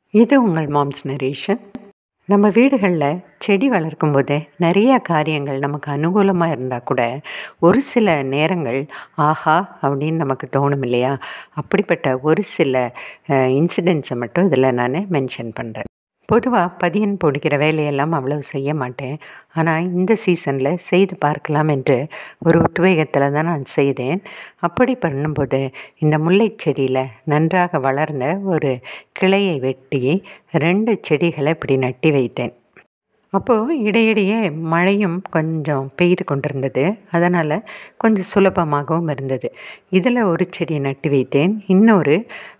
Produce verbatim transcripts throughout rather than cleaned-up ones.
இது உங்கள் moms narration. நம்ம வீடுகளில் செடி வளர்க்கும் போதே நிறைய காரியங்கள் நமக்கு அனுகூலமாக இருந்தால் கூட ஒரு சில நேரங்கள் ஆஹா அப்படின்னு நமக்கு தோணும் இல்லையா? அப்படிப்பட்ட ஒரு சில இன்சிடென்ட்ஸை மட்டும் இதில் நான் மென்ஷன் பண்ணுறேன். பொதுவாக பதியன் பிடிக்கிற வேலையெல்லாம் அவ்வளவு செய்ய மாட்டேன். ஆனால் இந்த சீசனில் செய்து பார்க்கலாம் என்று ஒரு உத்வேகத்தில் தான் நான் செய்தேன். அப்படி பண்ணும்போது இந்த முல்லை செடியில் நன்றாக வளர்ந்த ஒரு கிளையை வெட்டி ரெண்டு செடிகளை இப்படி நட்டி வைத்தேன். அப்போது இடையிடையே மழையும் கொஞ்சம் பெய்து கொண்டிருந்தது. அதனால் கொஞ்சம் சுலபமாகவும் இருந்தது. இதில் ஒரு செடியை நட்டி வைத்தேன். இன்னொரு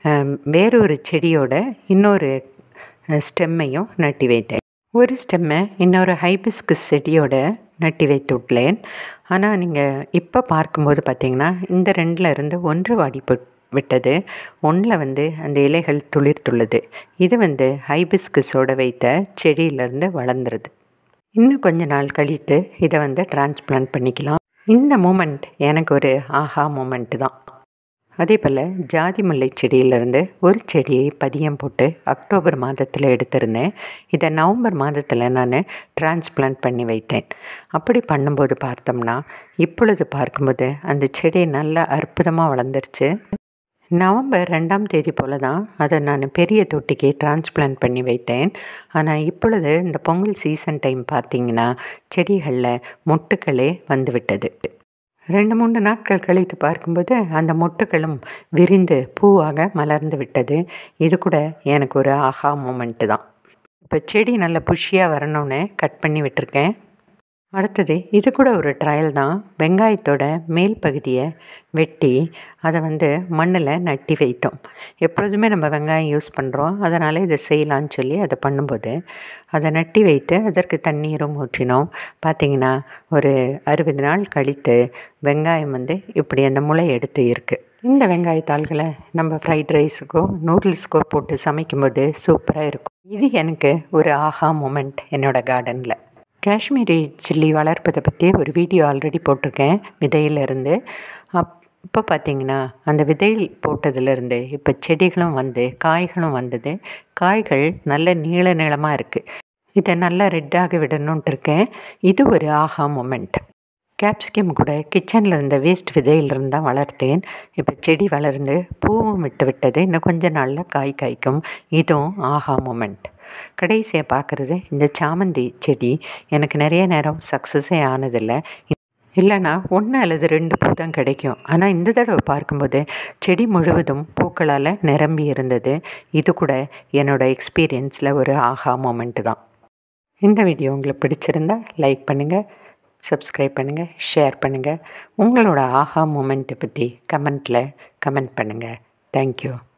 வேறொரு செடியோட இன்னொரு ஸ்டெம்மையும் நட்டி வைத்தேன். ஒரு ஸ்டெம்மை இன்னொரு ஹைபிஸ்கஸ் செடியோட நட்டி வைத்து விட்டேன். ஆனால் நீங்கள் இப்போ பார்க்கும்போது பார்த்திங்கன்னா இந்த ரெண்டில் இருந்து ஒன்று வாடி விட்டது. ஒன்றில் வந்து அந்த இலைகள் துளிர்த்துள்ளது. இது வந்து ஹைபிஸ்கஸோடு வைத்த செடியிலேருந்து வளர்ந்துருது. இன்னும் கொஞ்ச நாள் கழித்து இதை வந்து டிரான்ஸ்பிளான்ட் பண்ணிக்கலாம். இந்த மூமெண்ட் எனக்கு ஒரு ஆஹா மூமெண்ட்டு தான். அதே போல் ஜாதி முல்லை செடியிலேருந்து ஒரு செடியை பதியம் போட்டு அக்டோபர் மாதத்தில் எடுத்திருந்தேன். இதை நவம்பர் மாதத்தில் நான் டிரான்ஸ்பிளான்ட் பண்ணி வைத்தேன். அப்படி பண்ணும்போது பார்த்தோம்னா இப்பொழுது பார்க்கும்போது அந்த செடி நல்லா அற்புதமாக வளர்ந்துருச்சு. நவம்பர் ரெண்டாம் தேதி போல் தான் அதை நான் பெரிய தொட்டிக்கு டிரான்ஸ்பிளான்ட் பண்ணி வைத்தேன். ஆனால் இப்பொழுது இந்த பொங்கல் சீசன் டைம் பார்த்திங்கன்னா செடிகளில் மொட்டுக்களே வந்து விட்டது. ரெண்டு மூன்று நாட்கள் கழித்து பார்க்கும்போது அந்த மொட்டுக்களும் விரிந்து பூவாக மலர்ந்து விட்டது. இது கூட எனக்கு ஒரு ஆஹா மூமெண்ட்டு தான். இப்போ செடி நல்லா புஷ்ஷியாக வரணும்னு கட் பண்ணி விட்டுருக்கேன். அடுத்தது இது கூட ஒரு ட்ரையல் தான். வெங்காயத்தோட மேல் பகுதியை வெட்டி அதை வந்து மண்ணில் நட்டி வைத்தோம். எப்பொழுதுமே நம்ம வெங்காயம் யூஸ் பண்ணுறோம். அதனால் இதை செய்யலான்னு சொல்லி அதை பண்ணும்போது அதை நட்டி வைத்து அதற்கு தண்ணீரும் ஊற்றினோம். பார்த்திங்கன்னா ஒரு அறுபது நாள் கழித்து வெங்காயம் வந்து இப்படி அந்த முளை எடுத்து இருக்குது. இந்த வெங்காயத்தாள்களை நம்ம ஃப்ரைட் ரைஸுக்கோ நூடுல்ஸுக்கோ போட்டு சமைக்கும்போது சூப்பராக இருக்கும். இது எனக்கு ஒரு ஆஹா மூமெண்ட் என்னோடய கார்டனில். காஷ்மீரி சில்லி வளர்ப்பதை பற்றி ஒரு வீடியோ ஆல்ரெடி போட்டிருக்கேன் விதையிலேருந்து. அப் இப்போ பார்த்திங்கன்னா அந்த விதையில் போட்டதுலேருந்து இப்போ செடிகளும் வந்து காய்களும் வந்தது. காய்கள் நல்ல நீள நீளமாக இருக்குது. இதை நல்லா ரெட்டாக விடணுன்ட்டு இருக்கேன். இது ஒரு ஆஹா மூமெண்ட். கேப்சிகம் கூட கிச்சனில் இருந்த வேஸ்ட் விதையிலிருந்து தான் வளர்த்தேன். இப்போ செடி வளர்ந்து பூவும் விட்டு விட்டது. இன்னும் கொஞ்ச நாளில் காய் காய்க்கும். இதுவும் ஆஹா மூமெண்ட். கடைசியாக பார்க்குறது இந்த சாமந்தி செடி எனக்கு நிறைய நேரம் சக்ஸஸே ஆனதில்லை. இல்லைன்னா ஒன்று அல்லது ரெண்டு பூ தான் கிடைக்கும். ஆனால் இந்த தடவை பார்க்கும்போது செடி முழுவதும் பூக்களால் நிரம்பி இருந்தது. இது கூட என்னோடய எக்ஸ்பீரியன்ஸில் ஒரு ஆஹா மூமெண்ட்டு தான். இந்த வீடியோ உங்களுக்கு பிடிச்சிருந்தா லைக் பண்ணுங்கள், சப்ஸ்கிரைப் பண்ணுங்கள், ஷேர் பண்ணுங்கள். உங்களோட ஆஹா மூமெண்ட்டை பற்றி கமெண்ட்டில் கமெண்ட் பண்ணுங்கள். தேங்க்யூ.